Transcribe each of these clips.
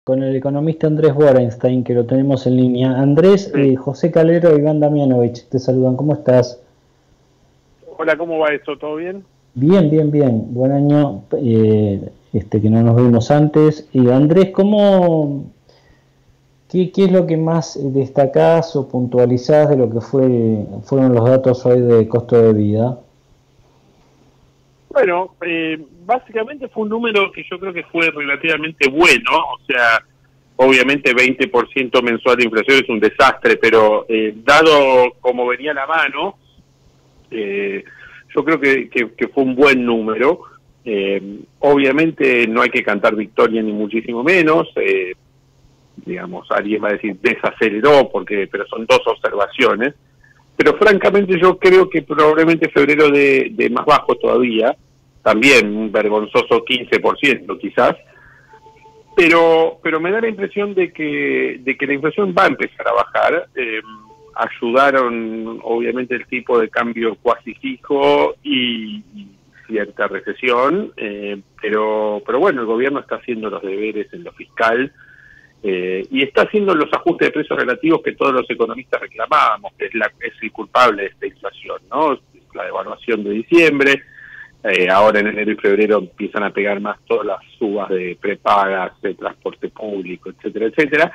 con el economista Andrés Borenstein, que lo tenemos en línea. Andrés, Sí. José Calero y Iván Damianovich te saludan. ¿Cómo estás? Hola, ¿cómo va eso? ¿Todo bien? Bien, bien, bien. Buen año, que no nos vimos antes. Y Andrés, ¿qué es lo que más destacás o puntualizás de lo que fueron los datos hoy de costo de vida? Bueno, básicamente fue un número que yo creo que fue relativamente bueno, o sea, obviamente 20% mensual de inflación es un desastre, pero dado como venía la mano, yo creo que fue un buen número. Obviamente no hay que cantar victoria ni muchísimo menos, digamos, alguien va a decir desaceleró, pero son dos observaciones. Pero francamente yo creo que probablemente febrero de más bajo todavía, también un vergonzoso 15% quizás, pero me da la impresión de que la inflación va a empezar a bajar. Ayudaron obviamente el tipo de cambio cuasi fijo y cierta recesión, pero bueno, el gobierno está haciendo los deberes en lo fiscal, y está haciendo los ajustes de precios relativos que todos los economistas reclamábamos, que es el culpable de esta inflación, ¿no? La devaluación de diciembre, ahora en enero y febrero empiezan a pegar más todas las subas de prepagas, de transporte público, etcétera, etcétera.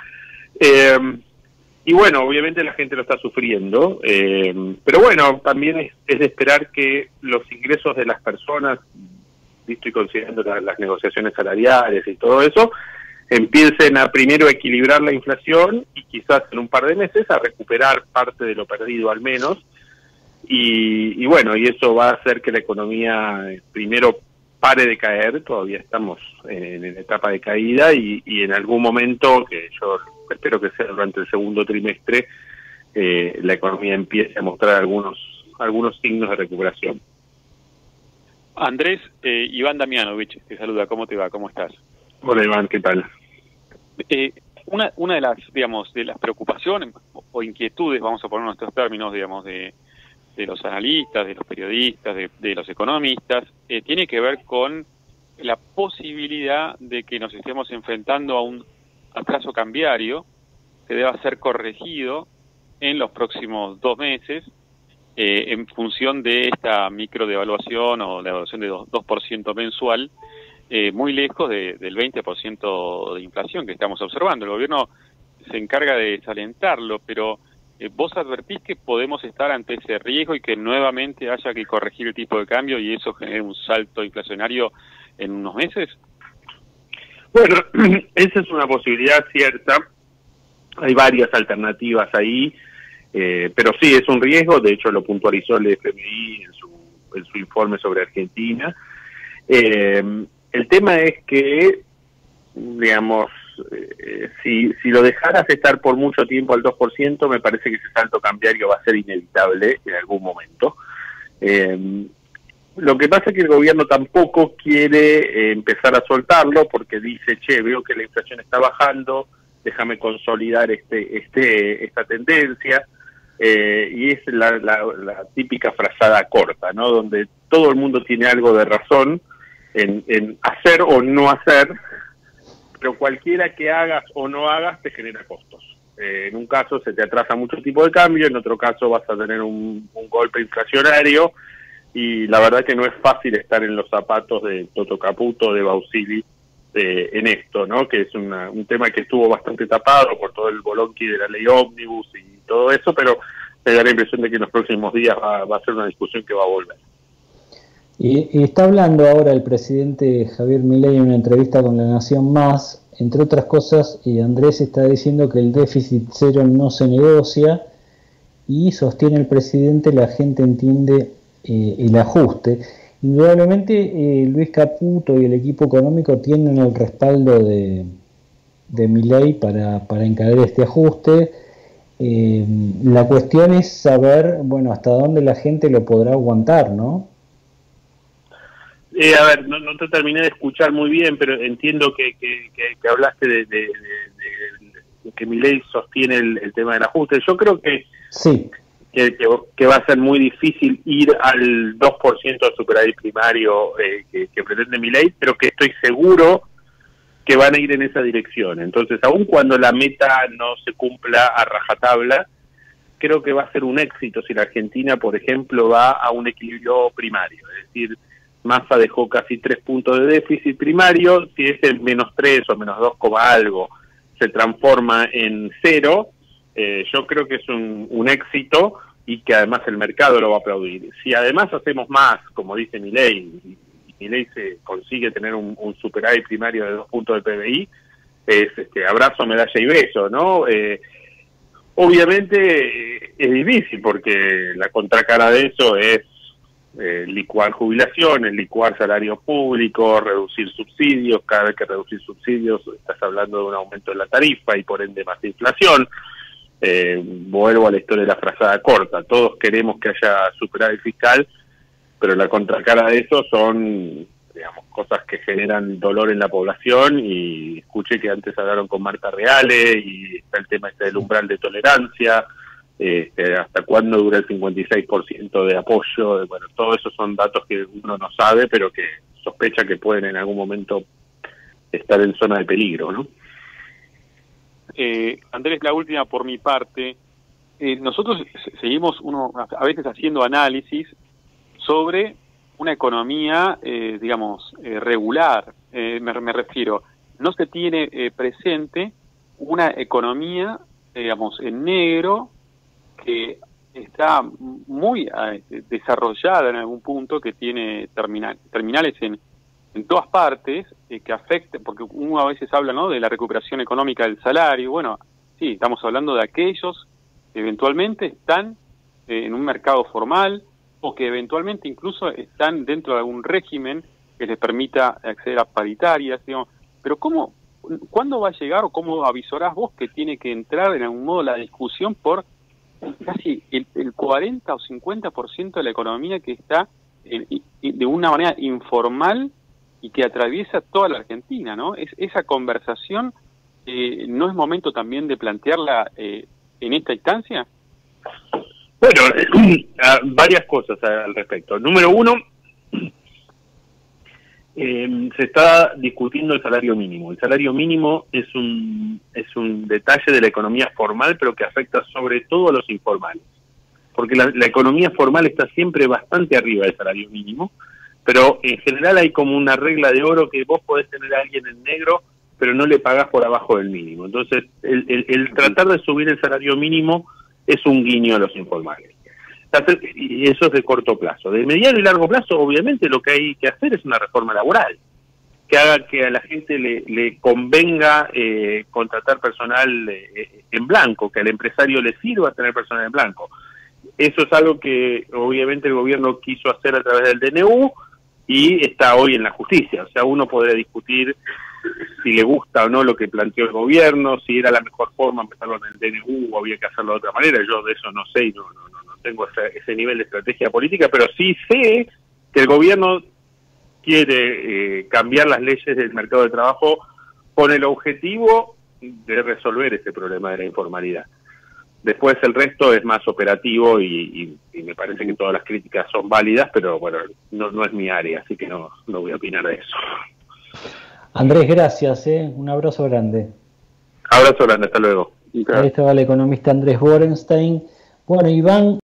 Y bueno, obviamente la gente lo está sufriendo, pero bueno, también es de esperar que los ingresos de las personas, visto y considerando las negociaciones salariales y todo eso, empiecen a primero equilibrar la inflación y quizás en un par de meses a recuperar parte de lo perdido al menos, y bueno, y eso va a hacer que la economía primero pare de caer. Todavía estamos en etapa de caída y en algún momento, que yo espero que sea durante el segundo trimestre, la economía empiece a mostrar algunos signos de recuperación. Andrés, Iván Damianovich te saluda. ¿Cómo te va? ¿Cómo estás? Hola Iván, ¿qué tal? Una de las, digamos, de las preocupaciones o inquietudes, vamos a poner nuestros términos, digamos, de los analistas, de los periodistas, de los economistas, tiene que ver con la posibilidad de que nos estemos enfrentando a un atraso cambiario que deba ser corregido en los próximos 2 meses, en función de esta microdevaluación o la devaluación de 2% mensual, muy lejos del 20% de inflación que estamos observando. El gobierno se encarga de desalentarlo, pero ¿vos advertís que podemos estar ante ese riesgo y que nuevamente haya que corregir el tipo de cambio y eso genere un salto inflacionario en unos meses? Bueno, esa es una posibilidad cierta. Hay varias alternativas ahí, pero sí, es un riesgo. De hecho, lo puntualizó el FMI en su informe sobre Argentina. El tema es que, digamos, si lo dejaras estar por mucho tiempo al 2%, me parece que ese salto cambiario va a ser inevitable en algún momento. Lo que pasa es que el gobierno tampoco quiere empezar a soltarlo, porque dice, che, veo que la inflación está bajando, déjame consolidar esta tendencia, y es la típica frazada corta, ¿no? Donde todo el mundo tiene algo de razón en hacer o no hacer, pero cualquiera que hagas o no hagas te genera costos. En un caso se te atrasa mucho tipo de cambio, en otro caso vas a tener un golpe inflacionario, y la verdad que no es fácil estar en los zapatos de Toto Caputo, de Bausili, en esto, ¿no? Que es un tema que estuvo bastante tapado por todo el bolonqui de la ley ómnibus y todo eso, pero me da la impresión de que en los próximos días va a ser una discusión que va a volver. Y está hablando ahora el presidente Javier Milei en una entrevista con La Nación Más, entre otras cosas, y Andrés está diciendo que el déficit cero no se negocia, y sostiene el presidente, la gente entiende el ajuste. Indudablemente Luis Caputo y el equipo económico tienen el respaldo de Milei para encarar este ajuste. La cuestión es saber, bueno, hasta dónde la gente lo podrá aguantar, ¿no? A ver, no te terminé de escuchar muy bien, pero entiendo que hablaste de que Milei sostiene el tema del ajuste. Yo creo que sí, que va a ser muy difícil ir al 2% de superávit primario que pretende Milei, pero que estoy seguro que van a ir en esa dirección. Entonces, aun cuando la meta no se cumpla a rajatabla, creo que va a ser un éxito si la Argentina, por ejemplo, va a un equilibrio primario. Es decir, Massa dejó casi 3 puntos de déficit primario, si ese -3 o -2, algo se transforma en 0, yo creo que es un éxito y que además el mercado lo va a aplaudir. Si además hacemos más, como dice Milei, y Milei se consigue tener un superávit primario de 2 puntos del PBI, es abrazo, medalla y beso, ¿no? Obviamente es difícil porque la contracara de eso es licuar jubilaciones, licuar salario público, reducir subsidios. Cada vez que reducir subsidios estás hablando de un aumento de la tarifa y por ende más inflación. Vuelvo a la historia de la frazada corta, todos queremos que haya superávit fiscal, pero la contracara de eso son, digamos, cosas que generan dolor en la población. Y escuché que antes hablaron con Marta Reale y está el tema del umbral de tolerancia, hasta cuándo dura el 56% de apoyo. Bueno, todos esos son datos que uno no sabe, pero que sospecha que pueden en algún momento estar en zona de peligro, ¿no? Andrés, la última por mi parte. Nosotros seguimos a veces haciendo análisis sobre una economía, digamos, regular. Me refiero, no se tiene presente una economía, digamos, en negro, que está muy desarrollada en algún punto, que tiene terminales en todas partes, que afecta, porque uno a veces habla, ¿no?, de la recuperación económica del salario. Bueno, sí, estamos hablando de aquellos que eventualmente están en un mercado formal, o que eventualmente incluso están dentro de algún régimen que les permita acceder a paritarias, digamos. Pero ¿cuándo va a llegar, o cómo avisorás vos que tiene que entrar en algún modo la discusión por casi el 40 o 50% de la economía que está de una manera informal y que atraviesa toda la Argentina, ¿no? Esa conversación, ¿no es momento también de plantearla en esta instancia? Bueno, varias cosas al respecto. Número uno, se está discutiendo el salario mínimo. El salario mínimo es un detalle de la economía formal, pero que afecta sobre todo a los informales. Porque la economía formal está siempre bastante arriba del salario mínimo, pero en general hay como una regla de oro que vos podés tener a alguien en negro, pero no le pagás por abajo del mínimo. Entonces, el tratar de subir el salario mínimo es un guiño a los informales. Y eso es de corto plazo. De mediano y largo plazo, obviamente, lo que hay que hacer es una reforma laboral, que haga que a la gente le convenga contratar personal en blanco, que al empresario le sirva tener personal en blanco. Eso es algo que obviamente el gobierno quiso hacer a través del DNU y está hoy en la justicia. O sea, uno podría discutir si le gusta o no lo que planteó el gobierno, si era la mejor forma empezarlo en el DNU o había que hacerlo de otra manera. Yo de eso no sé y no tengo ese nivel de estrategia política, pero sí sé que el gobierno quiere cambiar las leyes del mercado de trabajo con el objetivo de resolver ese problema de la informalidad. Después el resto es más operativo y me parece que todas las críticas son válidas, pero bueno, no es mi área, así que no voy a opinar de eso. Andrés, gracias, un abrazo grande. Abrazo grande, hasta luego. Ahí estaba el economista Andrés Borenstein. Bueno, Iván.